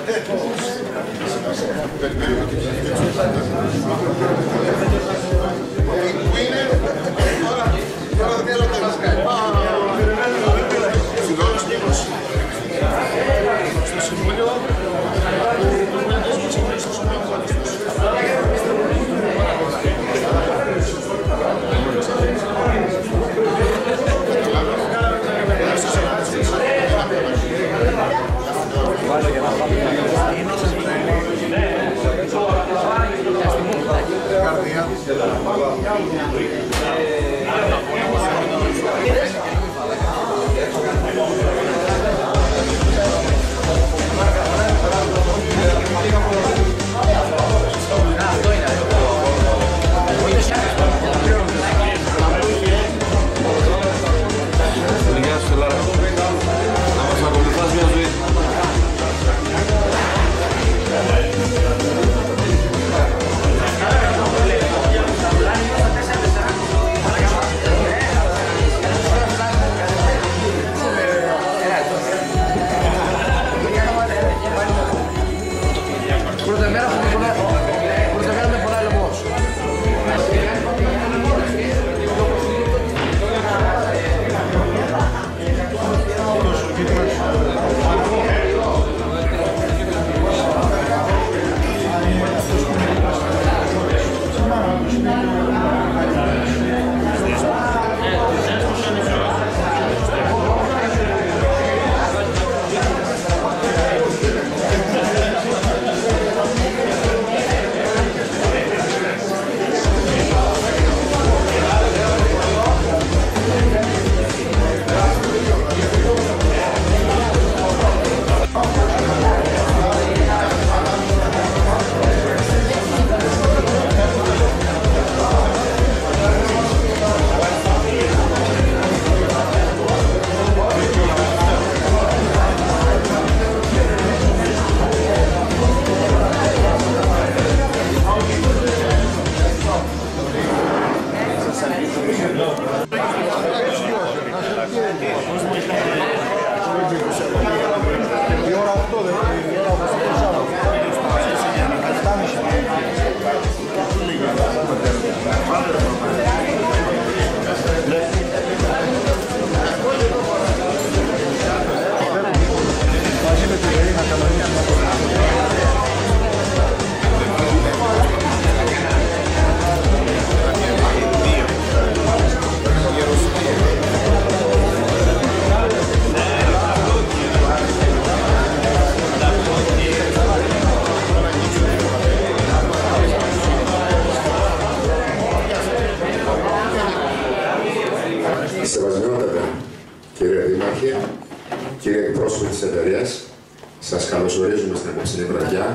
Σεβασμιότατα, κύριε Δήμαρχε, κύριε εκπρόσωποι της εταιρείας, σας καλωσορίζουμε στην απόψινή βραδιά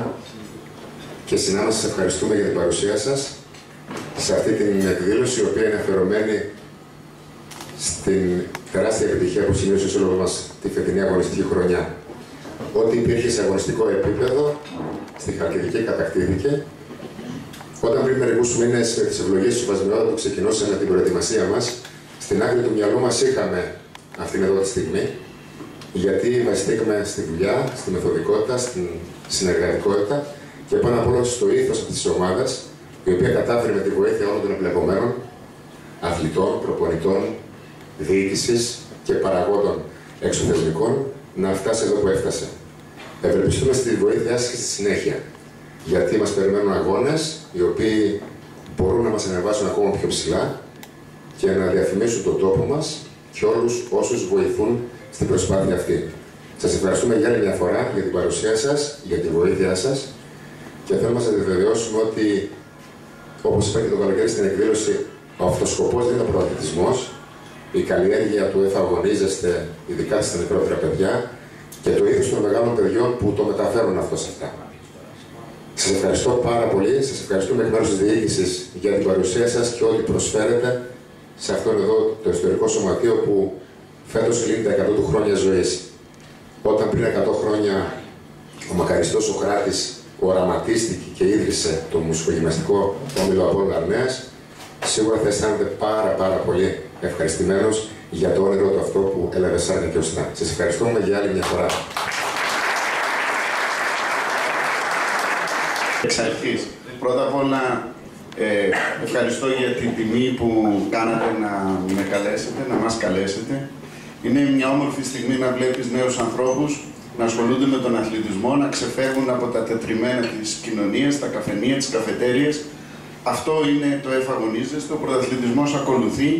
και συνάμα σας ευχαριστούμε για την παρουσία σας σε αυτή την εκδήλωση, η οποία είναι αφιερωμένη στην τεράστια επιτυχία που σημείωσε σε όλο μας τη φετινή αγωνιστική χρονιά. Ό,τι υπήρχε σε αγωνιστικό επίπεδο, στη Χαλκιδική κατακτήθηκε. Όταν πριν μερικούς μήνες με τις ευλογίες του Σεβασμιότατου ξεκινώσαμε την προετοιμασία μας, στην άκρη του μυαλού μας είχαμε αυτήν εδώ τη στιγμή, γιατί βασιστήκαμε στη δουλειά, στη μεθοδικότητα, στην συνεργατικότητα και πάνω απ' όλα στο ήθος αυτής της ομάδας, η οποία κατάφερε με τη βοήθεια όλων των εμπλεκομένων, αθλητών, προπονητών, διοίκησης και παραγόντων εξωθεσμικών, να φτάσει εδώ που έφτασε. Ευελπιστούμε στη βοήθειά σας και στη συνέχεια, γιατί μας περιμένουν αγώνες οι οποίοι μπορούν να μας ανεβάσουν ακόμα πιο ψηλά και να διαφημίσουν τον τόπο μας και όλους όσους βοηθούν στην προσπάθεια αυτή. Σας ευχαριστούμε για άλλη μια φορά για την παρουσία σας, για τη βοήθειά σας και θέλουμε να σας βεβαιώσουμε ότι, όπως είπα και το καλοκαίρι στην εκδήλωση, ο αυτοσκοπός δεν είναι ο προαθλητισμός. Η καλλιέργεια του εφαγωνίζεστε, ειδικά στα μικρότερα παιδιά, και το ήθος των μεγάλων παιδιών που το μεταφέρουν αυτό σε αυτά. Σας ευχαριστώ πάρα πολύ. Σας ευχαριστούμε εκ μέρους της διοίκησης για την παρουσία σας και ό,τι προσφέρετε σε αυτόν εδώ το ιστορικό σωματείο που φέτος κλείνει τα 100 του χρόνια ζωής. Όταν πριν 100 χρόνια ο μακαριστός Σωκράτης οραματίστηκε και ίδρυσε το μουσικογυμναστικό όμιλο Απόλλων Αρνέας, σίγουρα θα αισθάνεται πάρα πολύ ευχαριστημένος για το όνειρο του αυτό που έλαβε σάρκα και οστά. Σας ευχαριστούμε για άλλη μια φορά. Σας ευχαριστούμε και εκ μέρους της διοίκησης για την παρουσία σας και ό,τι προσφέρετε σε αυτόν εδώ το ιστορικό σωματείο που φέτος κλείνει τα 100 του χρόνια ζωής. Όταν πριν 100 χρόνια ο μακαριστός Σωκράτης οραματίστηκε και ίδρυσε το μουσικογυμναστικό όμιλο Απόλλων Αρνέας, σίγουρα θα αισθάνεται πάρα πολύ ευχαριστημένος για το όνειρο του αυτό που έλαβε σάρκα και οστά. Σας ευχαριστούμε για άλλη μια φορά. Εξ αρχής, πρώτα απ' όλα ευχαριστώ για την τιμή που κάνατε να με καλέσετε, να μας καλέσετε. Είναι μια όμορφη στιγμή να βλέπεις νέους ανθρώπους να ασχολούνται με τον αθλητισμό, να ξεφεύγουν από τα τετριμμένα της κοινωνίας, τα καφενεία, τις καφετέριες. Αυτό είναι το εφαγωνίζεστε, ο πρωταθλητισμός ακολουθεί.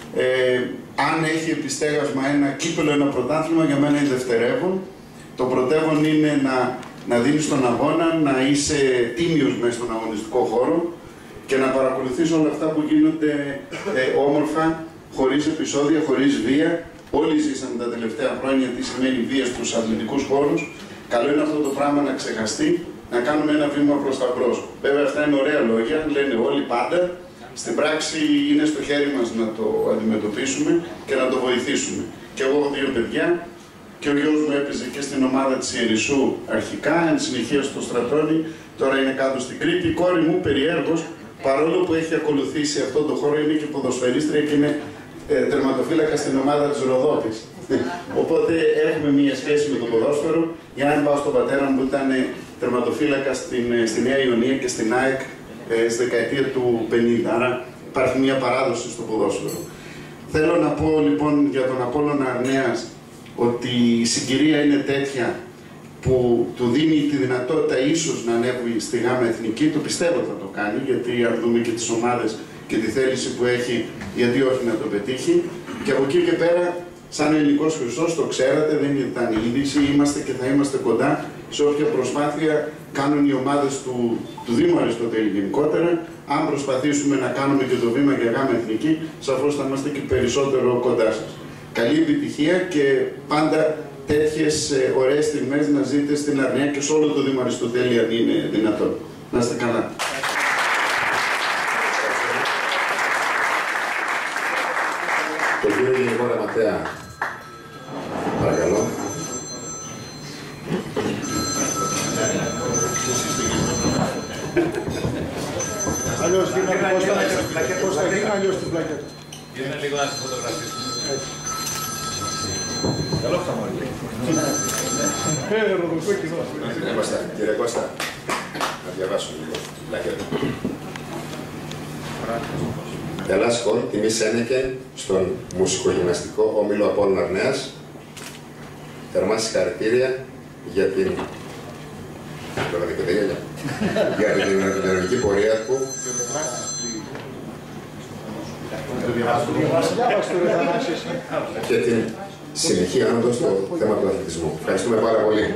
Αν έχει επιστέγασμα ένα κύπελο, ένα πρωτάθλημα, για μένα είναι δευτερεύον. Το πρωτεύον είναι να δίνεις τον αγώνα, να είσαι τίμιος μέσα στον αγωνιστικό χώρο και να παρακολουθείς όλα αυτά που γίνονται όμορφα, χωρίς επεισόδια, χωρίς βία. Όλοι ζήσαμε τα τελευταία χρόνια τι σημαίνει βία στους αθλητικούς χώρους. Καλό είναι αυτό το πράγμα να ξεχαστεί, να κάνουμε ένα βήμα προς τα μπρος. Βέβαια, αυτά είναι ωραία λόγια, λένε όλοι πάντα. Στην πράξη είναι στο χέρι μας να το αντιμετωπίσουμε και να το βοηθήσουμε. Και εγώ έχω 2 παιδιά και ο γιος μου έπαιζε και στην ομάδα της Ιερισσού αρχικά, εν συνεχεία στο Στρατώνη, τώρα είναι κάτω στην Κρήτη. Η κόρη μου, περιέργως, παρόλο που έχει ακολουθήσει αυτό το χώρο, είναι και ποδοσφαιρίστρια και είναι τερματοφύλακα στην ομάδα της Ροδόπης. Οπότε έχουμε μία σχέση με το ποδόσφαιρο. Για να πάω στον πατέρα μου που ήταν τερματοφύλακα στη Νέα Ιωνία και στην ΑΕΚ στη δεκαετία του 50. Άρα υπάρχει μία παράδοση στο ποδόσφαιρο. Θέλω να πω λοιπόν για τον Απόλλωνα Αρνέας ότι η συγκυρία είναι τέτοια που του δίνει τη δυνατότητα ίσως να ανέβει στη ΓΑΜΑ Εθνική. Το πιστεύω θα το κάνει, γιατί αν δούμε και τις ομάδες και τη θέληση που έχει, γιατί όχι να το πετύχει. Και από εκεί και πέρα, σαν ελληνικός χρυσός, το ξέρατε, δεν ήταν είδηση, είμαστε και θα είμαστε κοντά σε όποια προσπάθεια κάνουν οι ομάδες του Δήμου Αριστοτέλη γενικότερα. Αν προσπαθήσουμε να κάνουμε και το βήμα για ΓΑΜΑ Εθνική, σαφώς θα είμαστε και περισσότερο κοντά σας. Καλή επιτυχία και πάντα τέτοιες ωραίες στιγμές να ζείτε στην Αρνέα και σε όλο το Δήμο Αριστοτέλη, αν είναι δυνατόν. Να είστε καλά. Το κύριο Γενικό Γραμματέα, παρακαλώ. Αλλιώς γίνανε πώς θα γίνει, αλλιώς την πλακέτα. Γίνανε λίγο να σε φωτογραφίσουμε. Καλό θα μου έλεγε. Κύριε Κώστα, να διαβάσω λίγο πλακέτα. Ελλάσκον, τιμή Σένεκεν, στον μουσικογυμναστικό όμιλο Απόλλωνα Αρνέας. Θερμά συγχαρητήρια για την ενεργική πορεία του και την συνεχή άνοδο στο θέμα του αθλητισμού. Ευχαριστούμε πάρα πολύ.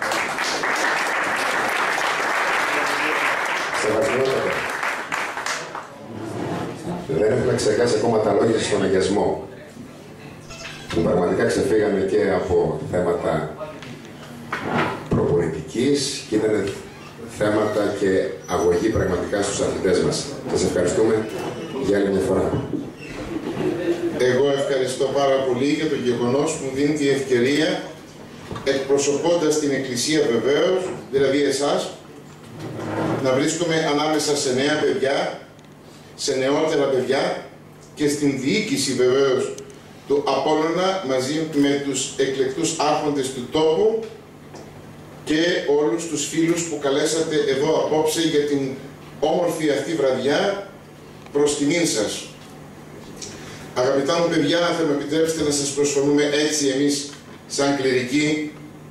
Δεν έχουμε ξεχάσει ακόμα τα λόγια στον αγιασμό, που πραγματικά ξεφύγαμε και από θέματα προπονητικής και ήταν θέματα και αγωγή πραγματικά στους αθλητές μας. Σας ευχαριστούμε για άλλη μια φορά. Εγώ ευχαριστώ πάρα πολύ για το γεγονός που μου δίνει τη ευκαιρία, εκπροσωπώντας την Εκκλησία βεβαίως, δηλαδή εσάς, να βρίσκομαι ανάμεσα σε νέα παιδιά, σε νεότερα παιδιά και στην διοίκηση βεβαίως του Απόλλωνα μαζί με τους εκλεκτούς άρχοντες του τόπου και όλους τους φίλους που καλέσατε εδώ απόψε για την όμορφη αυτή βραδιά προς τιμήν σας. Αγαπητά μου παιδιά, θα με επιτρέψετε να σας προσφωνούμε έτσι εμείς σαν κληρικοί.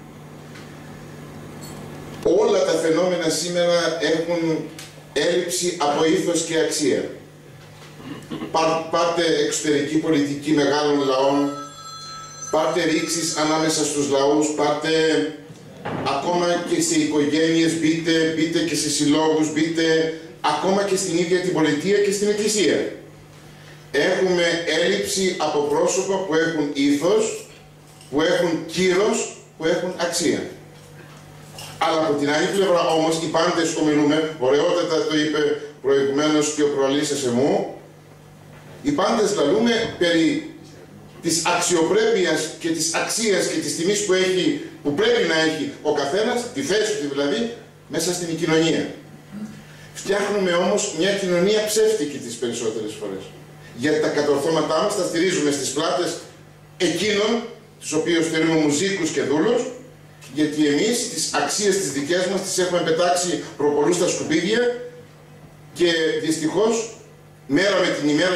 Όλα τα φαινόμενα σήμερα έχουν έλλειψη από ήθος και αξία. Πάρτε εξωτερική πολιτική μεγάλων λαών, πάρτε ρήξεις ανάμεσα στους λαούς, πάρτε ακόμα και σε οικογένειες, μπείτε και σε συλλόγους, μπείτε ακόμα και στην ίδια την πολιτεία και στην εκκλησία. Έχουμε έλλειψη από πρόσωπα που έχουν ήθος, που έχουν κύρος, που έχουν αξία. Αλλά από την άλλη πλευρά όμως οι πάντες ομιλούμε, ωραιότατα το είπε προηγουμένως και ο προαλήσεσε μου, οι πάντες λαλούμε περί της αξιοπρέπειας και της αξίας και της τιμής που πρέπει να έχει ο καθένας, τη θέση του δηλαδή, μέσα στην κοινωνία. Φτιάχνουμε όμως μια κοινωνία ψεύτικη τις περισσότερες φορές. Γιατί τα κατορθώματά μας τα στηρίζουμε στις πλάτες εκείνων, τους οποίους θεωρούμε μουζίκους και δούλους, γιατί εμείς τις αξίες τις δικές μας τις έχουμε πετάξει προπολού στα σκουπίδια και δυστυχώς μέρα με την ημέρα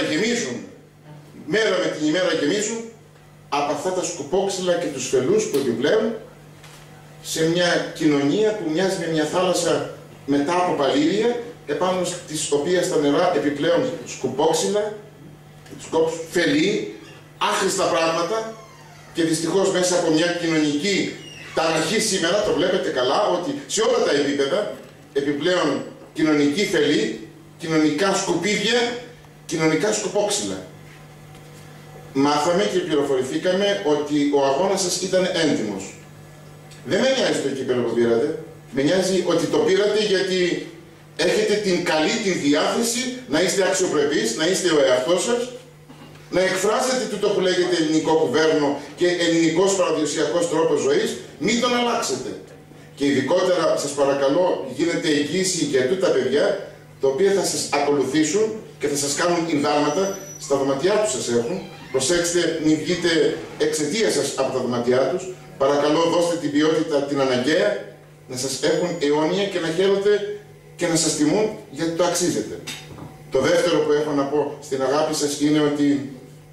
γεμίζουν από αυτά τα σκουπόξυλα και τους φελούς που επιπλέον σε μια κοινωνία που μοιάζει με μια θάλασσα μετά από παλήρια, επάνω στις οποίες τα νερά επιπλέον σκουπόξυλα, φελοί, άχρηστα πράγματα, και δυστυχώς μέσα από μια κοινωνική ταραχή σήμερα, το βλέπετε καλά, ότι σε όλα τα επίπεδα επιπλέον κοινωνική φελή, κοινωνικά σκουπίδια, κοινωνικά σκουπόξυλα. Μάθαμε και πληροφορηθήκαμε ότι ο αγώνας σας ήταν έντιμος. Δεν με νοιάζει το κύπελλο που πήρατε. Με νοιάζει ότι το πήρατε γιατί έχετε την καλή την διάθεση να είστε αξιοπρεπείς, να είστε ο εαυτός σας, να εκφράσετε τούτο που λέγεται ελληνικό κουβέρνο και ελληνικός παραδοσιακός τρόπος ζωής, μην τον αλλάξετε. Και ειδικότερα σας παρακαλώ γίνετε εγγύηση για τούτα παιδιά, τα οποία θα σας ακολουθήσουν και θα σας κάνουν ινδάλματα, στα δωματιά τους σας έχουν. Προσέξτε, μην βγείτε εξαιτίας σας από τα δωματιά τους. Παρακαλώ, δώστε την ποιότητα την αναγκαία, να σας έχουν αιώνια και να χαίρονται και να σας τιμούν γιατί το αξίζετε. Το δεύτερο που έχω να πω στην αγάπη σας είναι ότι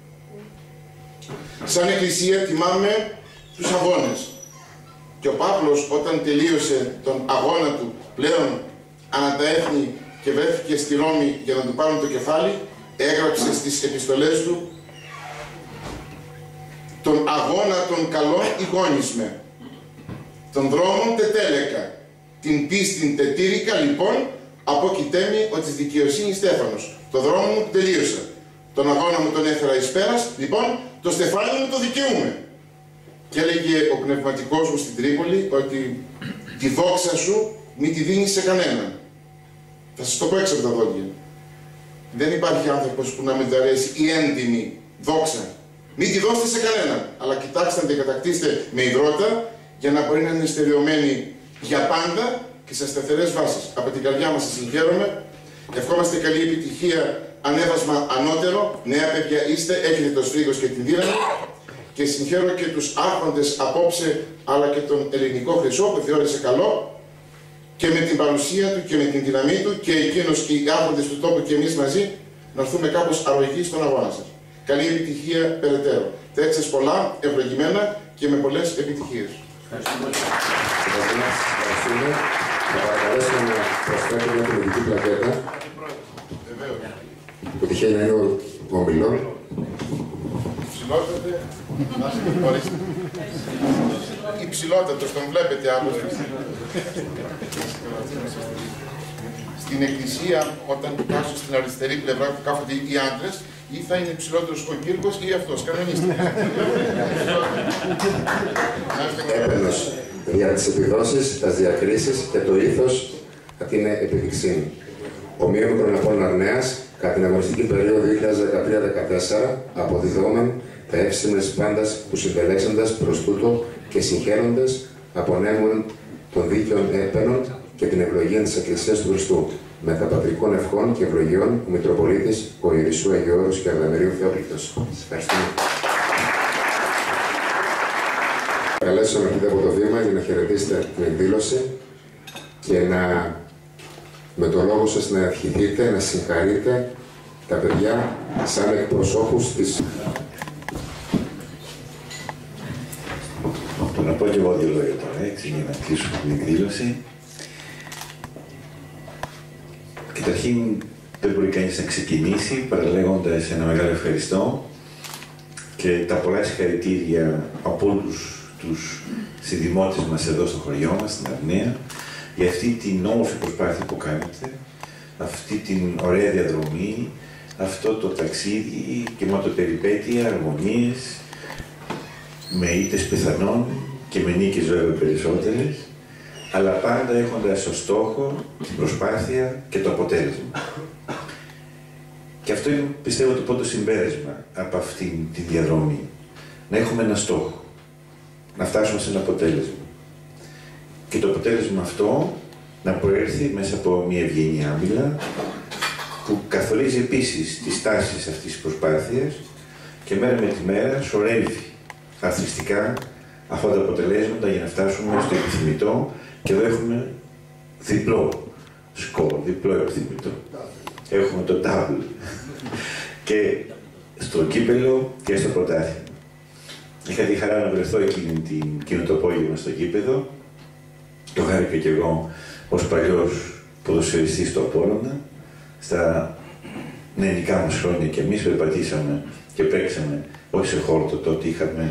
σαν Εκκλησία τιμάμε τους αγώνες. Και ο Παύλος όταν τελείωσε τον αγώνα του πλέον ανά τα έθνη και βρέθηκε στη Ρώμη για να του πάρουν το κεφάλι, έγραψε στις επιστολές του τον αγώνα των καλών ηγόνισμε, των δρόμων τετέλεκα, την πίστην τετήρικα, λοιπόν, από κοιτέμι ο της δικαιοσύνης Στέφανος. Το δρόμο μου τελείωσα. Τον αγώνα μου τον έφερα εις πέρας, λοιπόν, το στεφάνι μου το δικαιούμαι. Και έλεγε ο πνευματικός μου στην Τρίπολη ότι τη δόξα σου μην τη δίνεις σε κανέναν. Θα σας το πω έξω από τα δόντια. Δεν υπάρχει άνθρωπος που να μην του αρέσει η έντιμη δόξα. Μην τη δώσετε σε κανέναν, αλλά κοιτάξτε να την κατακτήσετε με υδρότα για να μπορεί να είναι στερεωμένη για πάντα και σε σταθερές βάσεις. Από την καρδιά μας σας συγχαίρομαι. Ευχόμαστε καλή επιτυχία, ανέβασμα ανώτερο. Νέα παιδιά είστε, έχετε το σφρίγος και την δύναμη. Και συγχαίρω και τους άρχοντες απόψε, αλλά και τον ελληνικό Χρυσό που θεώρησε καλό και με την παρουσία του και με την δύναμή του και εκείνος και οι άρχοντες του τόπου και εμείς μαζί να έρθουμε κάπως αρρωγοί στον αγώνα σας. Καλή επιτυχία περαιτέρω. Τέτοιες πολλά, ευλογημένα και με πολλές επιτυχίες. Ευχαριστούμε. Θα παρακαλέσω να προσφέρω μια πολιτική πλακέτα που τυχαίνει να είναι ο ομιλών. Υψηλότατε, υψηλότατος, τον βλέπετε άλλωστε. Στην εκκλησία, όταν κοιτάξω στην αριστερή πλευρά που κάθονται οι άντρες, ή θα είναι υψηλότερος ο Κύρκος ή αυτός. Κανονίστε. Έπαινος για τις επιδόσεις, τις διακρίσεις και το ήθος θα την επιδειξύνει. Ομοίωμικρον Απόλλων Αρνέας, κατά την αγωνιστική περίοδο 2013-2014, αποδιδόμεν τα εύσημες πάντας που συντελέσαντας προς τούτο και συγχαίροντες απονέμουν των δίκαιων έπαινων και την ευλογία της Εκκλησίας του Χριστού, με τα πατρικών ευχών και ευλογιών ο Μητροπολίτης ο Ιερισσού Αγιώρος και Αρδαμερίου Θεόκλητος. Σας ευχαριστούμε. Καλέσω να έρθετε από το βήμα για να χαιρετήσετε την εκδήλωση και με τον λόγο σας να ευχηθείτε, να συγχαρείτε τα παιδιά σαν εκπροσώπους της... Να πω και εγώ δύο λόγια τώρα, έτσι, για να κλείσουμε την εκδήλωση. Καταρχήν, δεν μπορεί κανείς να ξεκινήσει παραλέγοντας ένα μεγάλο ευχαριστώ και τα πολλά συγχαρητήρια από όλους τους συνδημότες μας εδώ στο χωριό μας, στην Αρνέα, για αυτή την όμορφη προσπάθεια που κάνετε, αυτή την ωραία διαδρομή, αυτό το ταξίδι και με το περιπέτεια, αρμονίες, με ήττες πιθανόν και με νίκες βέβαια περισσότερες, αλλά πάντα έχοντας ως στόχο την προσπάθεια και το αποτέλεσμα. Και αυτό είναι, πιστεύω, το πρώτο συμπέρασμα από αυτήν τη διαδρομή. Να έχουμε ένα στόχο, να φτάσουμε σε ένα αποτέλεσμα. Και το αποτέλεσμα αυτό να προέρθει μέσα από μια ευγενή άμυλα που καθορίζει επίσης τις τάσεις αυτής της προσπάθειας και μέρα με τη μέρα σωρεύει αθρηστικά αυτά τα αποτελέσματα για να φτάσουμε στο επιθυμητό, και εδώ έχουμε διπλό σκορ, διπλό επιθυμητό. Έχουμε το double και στο κύπελλο και στο πρωτάθλημα. Είχα τη χαρά να βρεθώ εκείνο το απόγευμα στο κήπεδο. Το χάρηκα κι εγώ ως παλιός ποδοσφαιριστής στο Απόλλωνα. Στα νεανικά μας χρόνια κι εμείς περπατήσαμε και παίξαμε, όχι σε χόρτο, τότε είχαμε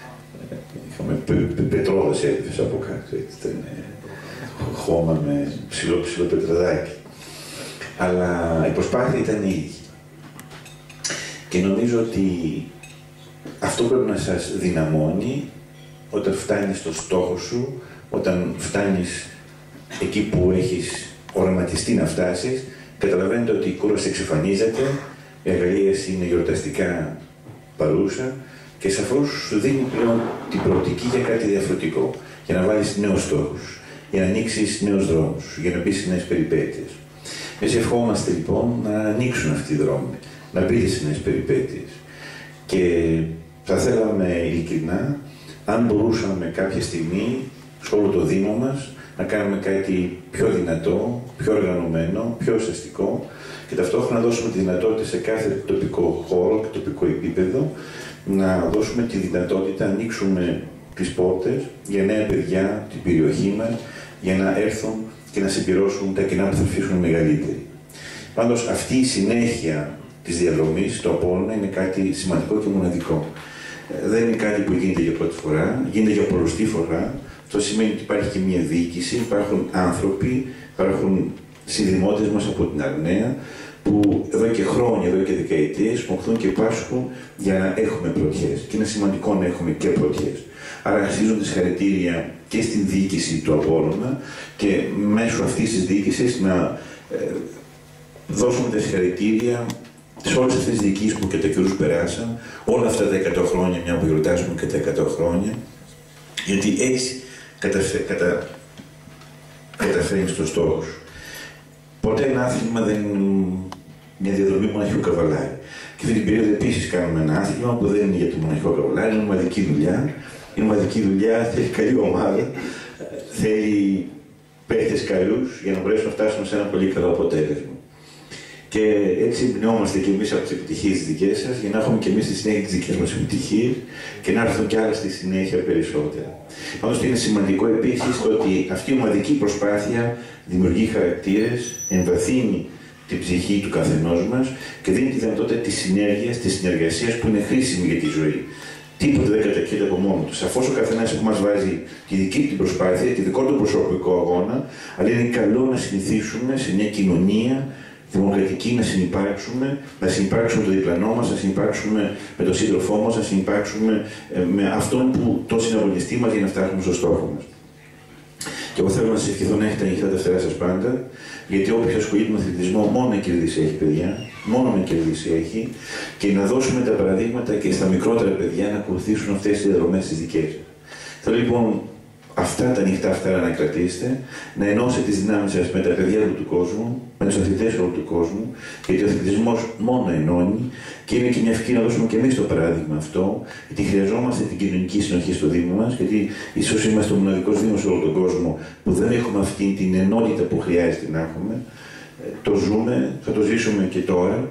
πετρόδες έδειξες από κάτω, ήταν χώμα με ψηλό πετραδάκι. Αλλά η προσπάθεια ήταν η ίδια. Και νομίζω ότι αυτό πρέπει να σας δυναμώνει όταν φτάνεις στο στόχο σου, όταν φτάνεις εκεί που έχεις οραματιστεί να φτάσεις. Καταλαβαίνετε ότι η κούραση εξαφανίζεται, η αγαλίαση είναι γιορταστικά παρούσα και σαφώς σου δίνει πλέον την προοπτική για κάτι διαφορετικό, για να βάλεις νέους στόχους, για να ανοίξεις νέους δρόμους, για να μπεις σε νέες περιπέτειες. Εμείς ευχόμαστε λοιπόν να ανοίξουν αυτοί οι δρόμοι, να μπείτε σε νέες περιπέτειες. Και θα θέλαμε ειλικρινά, αν μπορούσαμε κάποια στιγμή, σε όλο το Δήμο μας, να κάνουμε κάτι πιο δυνατό, πιο οργανωμένο, πιο ουσιαστικό και ταυτόχρονα να δώσουμε τη δυνατότητα σε κάθε τοπικό χώρο και τοπικό επίπεδο να δώσουμε τη δυνατότητα να ανοίξουμε τις πόρτες για νέα παιδιά, την περιοχή μας, για να έρθουν και να συμπληρώσουν τα κενά που θα αφήσουν μεγαλύτεροι. Πάντως αυτή η συνέχεια της διαδρομής στο Απόλλωνα είναι κάτι σημαντικό και μοναδικό. Δεν είναι κάτι που γίνεται για πρώτη φορά, γίνεται για πολλωστή φορά. Αυτό σημαίνει ότι υπάρχει και μια διοίκηση, υπάρχουν άνθρωποι, υπάρχουν συνδημότες μας από την Αρναία, που εδώ και χρόνια, εδώ και δεκαετίες, μοχθούν και πάσχουν για να έχουμε πρωτιές. Και είναι σημαντικό να έχουμε και πρωτιές. Άρα αξίζονται συγχαρητήρια και στην διοίκηση του Απόλλωνα και μέσω αυτής της διοίκησης να δώσουμε τα συγχαρητήρια σε όλες αυτές τις διοικήσεις που κατά καιρούς περάσαν, όλα αυτά τα 100 χρόνια, μια που γιορτάζουμε και τα 100 χρόνια, γιατί έτσι καταφέρνεις το στόχο σου. Ποτέ ένα άθλημα δεν είναι μια διαδρομή μοναχικού καβαλάρι. Και αυτή την περίοδο επίσης κάνουμε ένα άθλημα που δεν είναι για το μοναχικό καβαλάρι, είναι ομαδική δουλειά. Είναι ομαδική δουλειά, θέλει καλή ομάδα, θέλει παίχτες καλούς για να μπορέσουμε να φτάσουμε σε ένα πολύ καλό αποτέλεσμα. Και έτσι εμπνεόμαστε κι εμείς από τις επιτυχίες της δικές σας, για να έχουμε κι εμείς στη συνέχεια τις δικές μας επιτυχίες και να έρθουν κι άλλα στη συνέχεια περισσότερα. Πάντως είναι σημαντικό επίσης το ότι αυτή η ομαδική προσπάθεια δημιουργεί χαρακτήρες, εμβαθύνει την ψυχή του καθενός μας και δίνει τη δυνατότητα της συνέργειας, της συνεργασίας που είναι χρήσιμη για τη ζωή. Τίποτε δεν κατακείται από μόνο του. Σαφώς ο καθένας που μας βάζει τη δική του προσπάθεια, τη δικό του προσωπικό αγώνα, αλλά είναι καλό να συνηθίσουμε σε μια κοινωνία δημοκρατική να συνυπάρξουμε με το διπλανό μας, να συνυπάρξουμε με τον σύντροφό μας, να συνυπάρξουμε με αυτόν που το συναγωνιστεί μας για να φτάσουμε στο στόχο μας. Και εγώ θέλω να σας ευχηθώ να έχετε ανοιχτά τα φτερά σας πάντα, γιατί όποιος ασχολείται με αθλητισμό μόνο με κερδίσει έχει, παιδιά, μόνο με κερδίσει έχει, και να δώσουμε τα παραδείγματα και στα μικρότερα παιδιά να ακολουθήσουν αυτές τις διαδρομές τις δικές σας. Θέλω λοιπόν αυτά τα ανοιχτά φτερά να κρατήσετε, να ενώσετε τις δυνάμεις σας με τα παιδιά όλου του κόσμου, με τους αθλητές όλου του κόσμου, γιατί ο αθλητισμός μόνο ενώνει και είναι και μια ευκαιρία να δώσουμε και εμείς το παράδειγμα αυτό, γιατί χρειαζόμαστε την κοινωνική συνοχή στο Δήμο μας, γιατί ίσως είμαστε ο μοναδικός Δήμος σε όλο τον κόσμο που δεν έχουμε αυτή την ενότητα που χρειάζεται να έχουμε. Το ζούμε, θα το ζήσουμε και τώρα.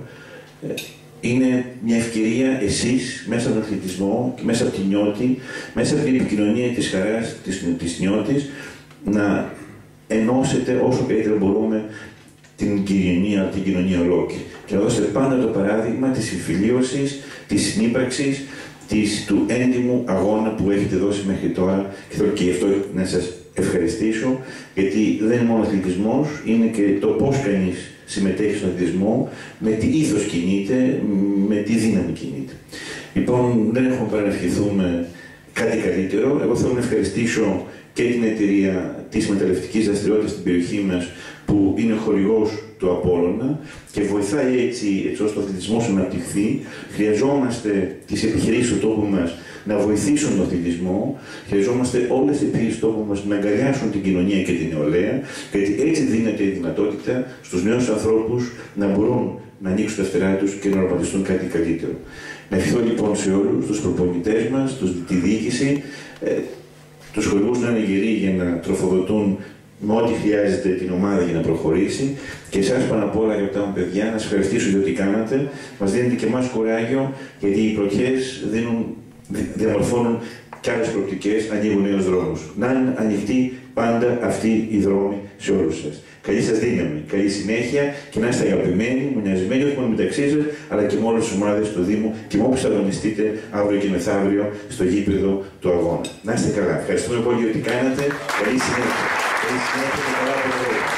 Είναι μια ευκαιρία εσείς μέσα από τον αθλητισμό και μέσα από τη νιώτη, μέσα από την επικοινωνία της χαράς της νιώτης, να ενώσετε όσο καλύτερα μπορούμε την κοινωνία ολόκληρη. Και να δώσετε πάντα το παράδειγμα της συμφιλίωσης, της συνύπαρξης, του έντιμου αγώνα που έχετε δώσει μέχρι τώρα. Και θέλω και γι' αυτό να σας ευχαριστήσω, γιατί δεν είναι μόνο αθλητισμός, είναι και το πώς κανείς συμμετέχει στον αθλητισμό, με τι ήθος κινείται, με τι δύναμη κινείται. Λοιπόν, δεν έχουμε παρά να ευχηθούμε κάτι καλύτερο. Εγώ θέλω να ευχαριστήσω και την εταιρεία της μεταλλευτικής δραστηριότητας στην περιοχή μας, που είναι χορηγός του Απόλλωνα και βοηθάει έτσι ώστε ο αθλητισμός να αναπτυχθεί. Χρειαζόμαστε τις επιχειρήσεις του τόπου μας να βοηθήσουν τον αθλητισμό. Χρειαζόμαστε όλες τις επιχειρήσεις του τόπου μας να αγκαλιάσουν την κοινωνία και την νεολαία, γιατί έτσι δίνεται η δυνατότητα στους νέους ανθρώπους να μπορούν να ανοίξουν τα φτερά τους και να οραματιστούν κάτι καλύτερο. Να ευχηθώ λοιπόν σε όλους τους προπονητές μας, τη διοίκηση, τους χορηγούς να είναι γεροί για να τροφοδοτούν με ό,τι χρειάζεται την ομάδα για να προχωρήσει. Και εσάς πάνω απ' όλα, αγαπητά μου παιδιά, να σας ευχαριστήσω για ό,τι κάνατε. Μας δίνετε και εμάς κουράγιο, γιατί οι πρωτιές διαμορφώνουν και άλλες προοπτικές, ανοίγουν νέους δρόμους. Να είναι ανοιχτοί πάντα αυτοί οι δρόμοι σε όλους σας. Καλή σας δύναμη, καλή συνέχεια και να είστε αγαπημένοι, μονιασμένοι, όχι μόνο μεταξύ σας, αλλά και με όλες τις ομάδες του Δήμου και με όποιους αγωνιστείτε αύριο και μεθαύριο στο γήπεδο του αγώνα. Να είστε καλά. Ευχαριστούμε πολύ για ό,τι κάνατε. Καλή συνέχεια. Καλή συνέχεια και καλά αποτελέσματα.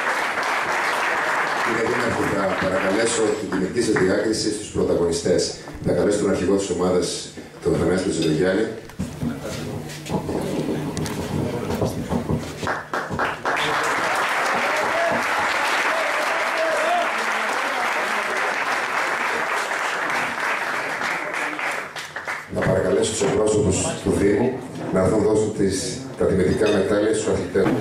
Κύριε Δήμαρχε, θα παρακαλέσω την τιμητική σας διάκριση στους πρωταγωνιστές. Θα καλέσω τον αρχηγό της ομάδας, τον Θανάση Τζογιάννη. Να παρακαλέσω τους εκπρόσωπους του Δήμου να έρθουν δώσουν τα τιμητικά μετάλλια στους αθλητές.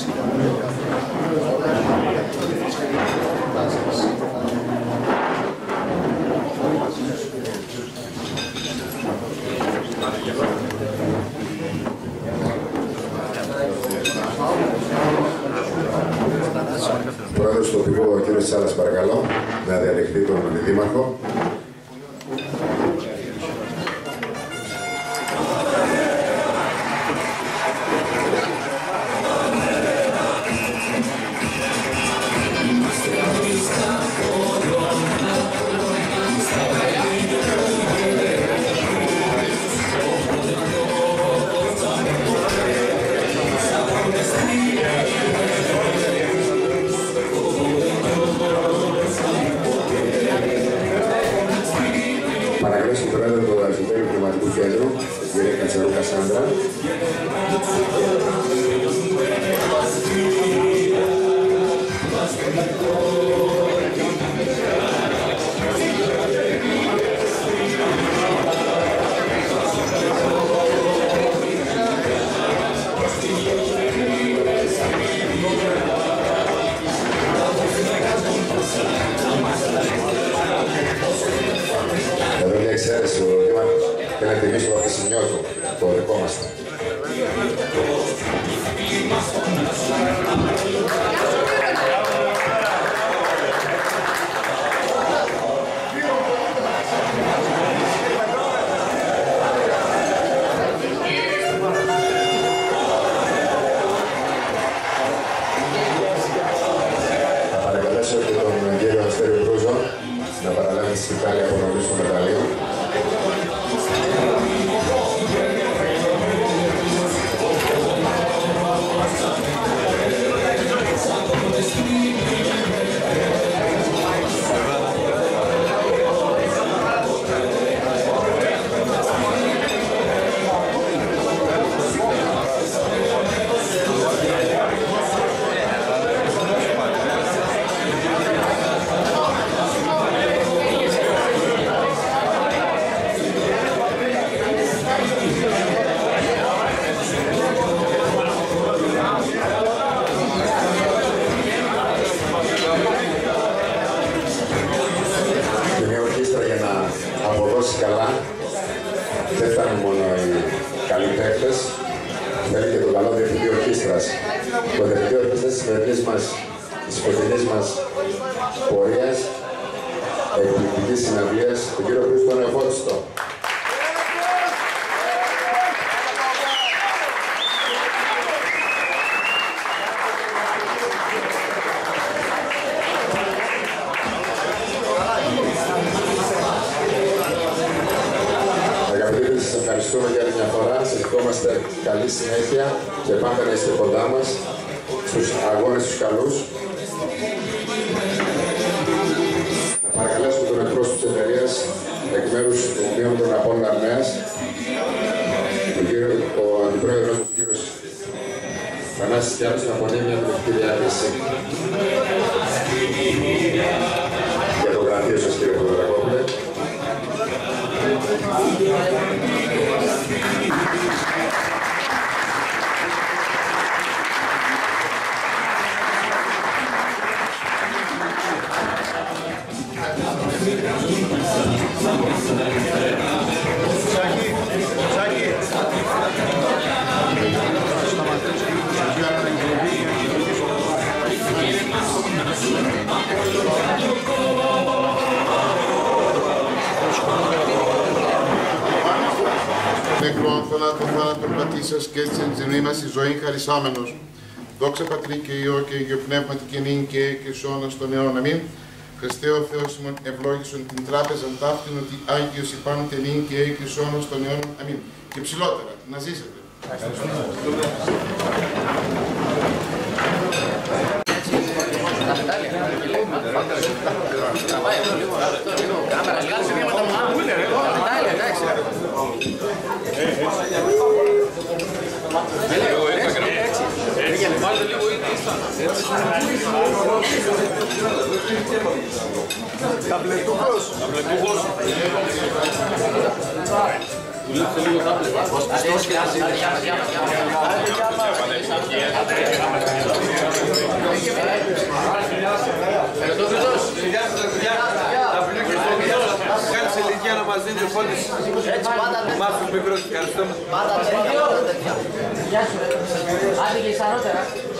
Πρόεδρος του τοπικού, ο κ. Τσάλας, παρακαλώ, να διαδεχτεί τον Δήμαρχο. Παρακαλέσω τον πρόεδρο του Αρχιτέκτου Πνευματικού Κέντρου, την κυρία Κατσαρού Κασάνδρα. Εδώ μια εξαίρεση, ο Δήμαρχος θέλει να τιμήσει το απεσημιό του, το δεχόμαστε. Θα παρακαλέσω και τον κύριο Αστέριο Κρούζο να παραλάβει στη Ιταλία απονομής των μεταλλίων. Καλά, δεν φτάνουν μόνο οι καλοί παίκτες, θέλει και το καλό διευθυντή ορχήστρας. Το διευθυντή ορχήστρας της φετινής μας πορείας, εκπληκτικής συναυλίας, τον κύριο Χρήστο Νεοφώτιστο. Σας ευχαριστούμε για άλλη μια φορά. Σας ευχόμαστε καλή συνέχεια και πάντα να είστε κοντά μας στους αγώνες τους καλούς. Να παρακαλέσουμε τον εκπρόσωπο της εταιρείας εκ μέρους του Ομίλου των Απόλλων Αρμέας, ο αντιπρόεδρος μας, ο κύριος Θανάσης Κιάλος, να απονείμει μια τελευταία διάκριση για το γραφείο σας, κύριε Ποδωρακόπουλε. Σάκη. Νεκρών θάνατον πατήσας και έτσι εν την ημάς η ζωή χαρισάμενος. Δόξα Πατρί και Υιό και Υιό Πνεύματι και νυν και σώνα στον αιώνα. Αμήν. Χριστέ ο Θεός ημών ευλόγησον την τράπεζαν ταύτην ότι Άγιος υπάνω νυν και σώνα στον αιώνα. Αμήν. Και ψηλότερα, να ζήσετε. Ταμπλετούχος. Κάνεις ηλικία να μας δίνει φώτιση. Μας τους μικρούς, ευχαριστούμε. Πάντα τέτοια. Γεια σου. Άντε και σαρότερα.